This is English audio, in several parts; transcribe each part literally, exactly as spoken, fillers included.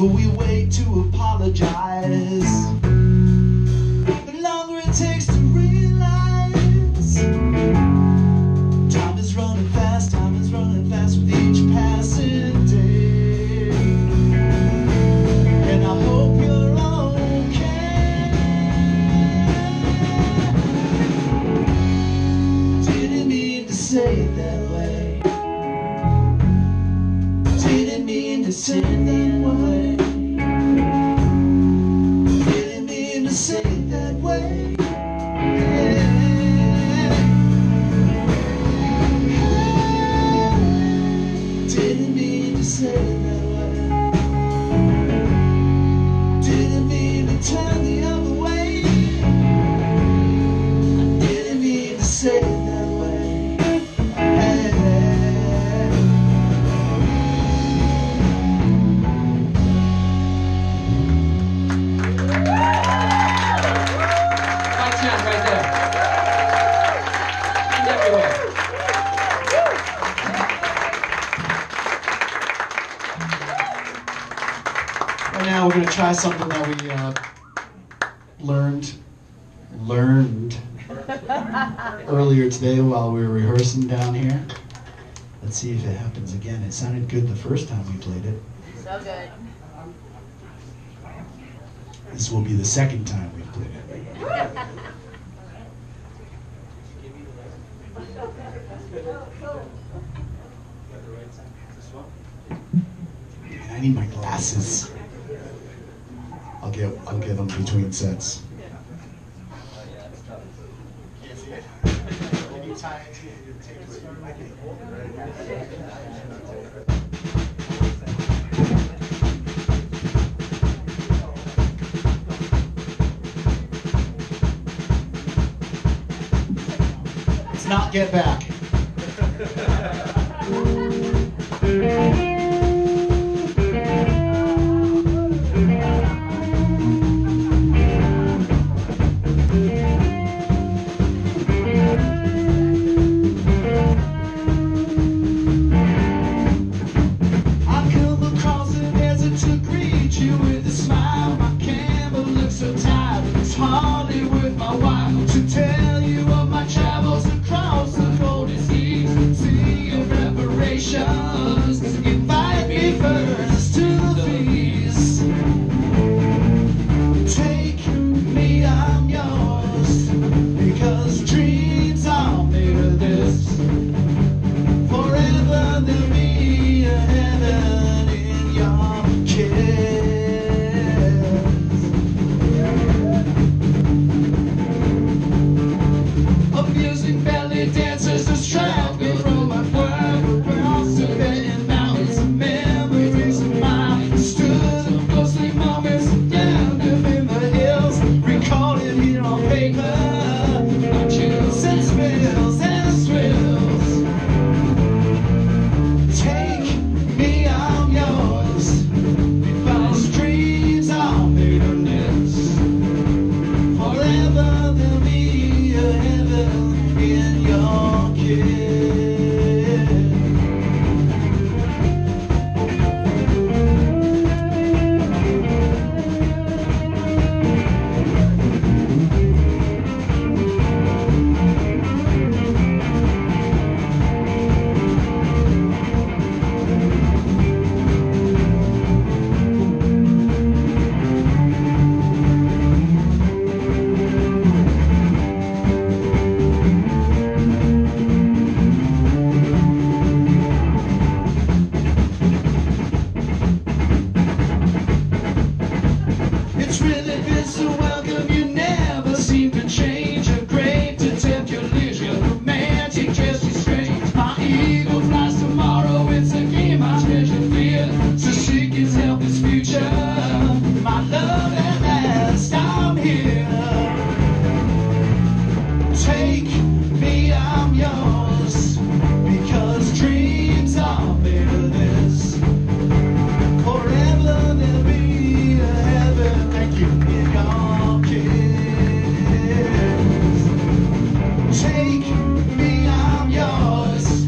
longer we wait to apologize, the longer it takes to realize time is running fast, time is running fast with each passing day. And I hope you're okay. Didn't mean to say it that way. Didn't mean to say it that way. Didn't mean to say it that way. Didn't mean to say it that way. Didn't mean to turn the other way. I didn't mean to say it that way. Now we're going to try something that we uh, learned learned earlier today while we were rehearsing down here. Let's see if it happens again. It sounded good the first time we played it. So good. This will be the second time we've played it. Man, I need my glasses. I'll get I'll get them between sets. Can't see it. Can you tie it to your tape? I can hold it right here. Let's not get back. Invite me first to the feast. Take me, I'm yours, because dreams are made of this. Forever there'll be a heaven in your kiss. Amusing belly dancers to strike me from my world.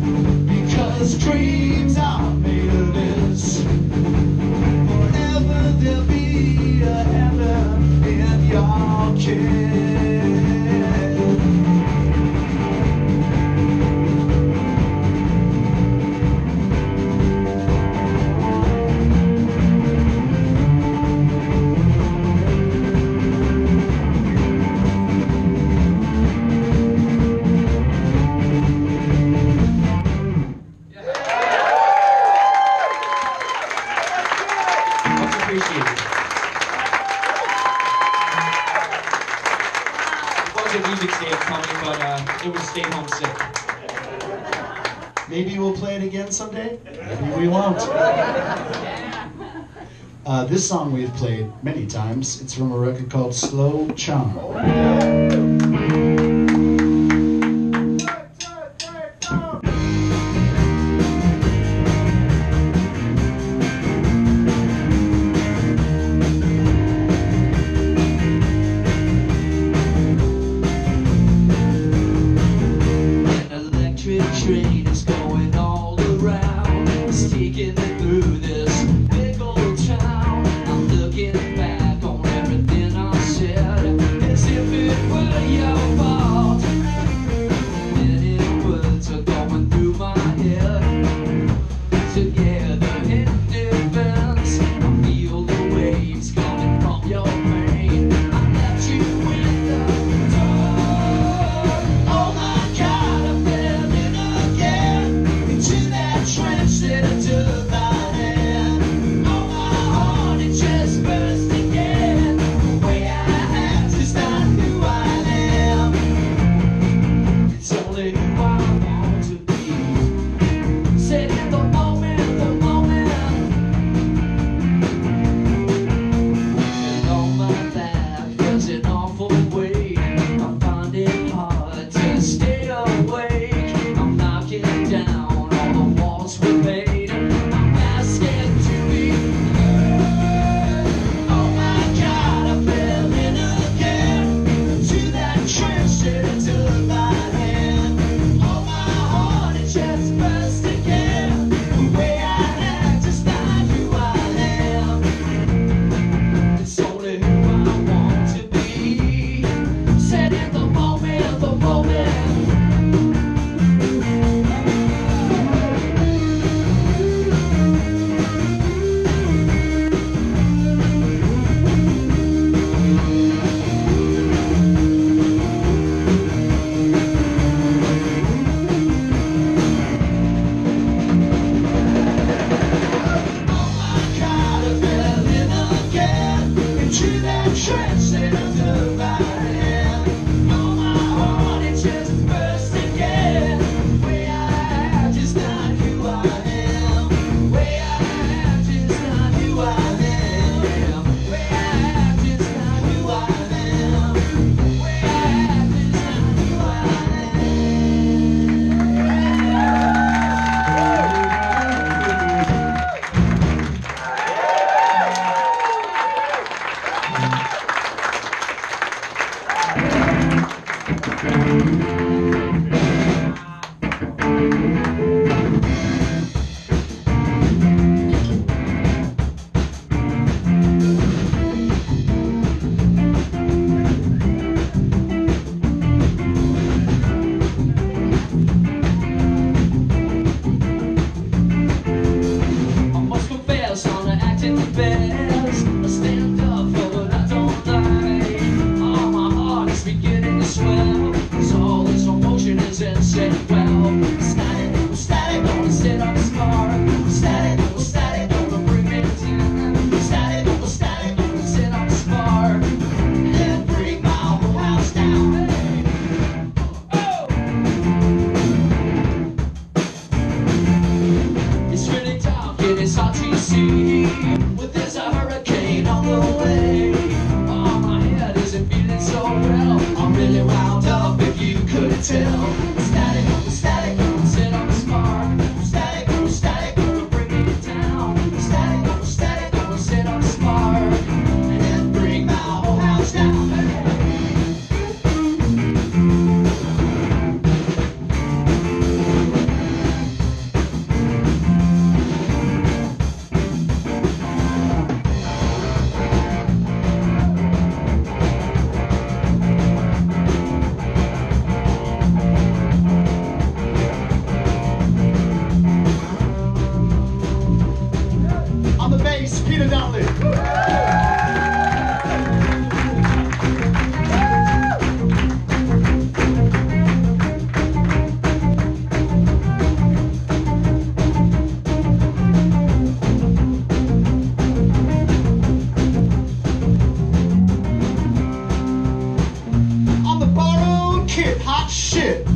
Dreams are made of this. Forever but uh, it was Stay Home Sick. Maybe we'll play it again someday. Maybe we won't. Uh, this song we've played many times. It's from a record called Slow Charm. Train is going all around. It's taking me through this big old town. I'm looking back on everything I said as if it were your fault. Many words are going through my head. Together in defense, I feel the waves coming from your pain. I left you in the dark. Oh my God, I fell in into that trench that I took my hand. Oh, my heart, it just burst again. The way I act is not who I am. It's only who I want to be. Said in the moment, the moment. And on my back, there's an awful weight. I find it hard to stay awake. I'm knocking down we made. I'm asking to be heard. Oh my God, I fell in again to that trench that I took my hand. Oh my heart, it just burst again. The way I act is not who I am. It's only who I want to be. Said in the moment, the moment. To that trench that I took my hand. Oh, my heart, it just burst again. The way I act is not who I am. The way I act is not who I am. The way I act is not who I am. The way I act is not who I best. I stand up for what I don't like. Oh, my heart is beginning to swell, 'cause all this emotion is insane. Well, static, static, gonna set up a spark. Static, static, gonna bring me down. Static, static, gonna set up a spark and bring my whole house down. Hey. Oh. It's really dark and it's hard to see. There's a hurricane on the way. Oh, my head isn't feeling so well. I'm really wound up if you couldn't tell. Static. it.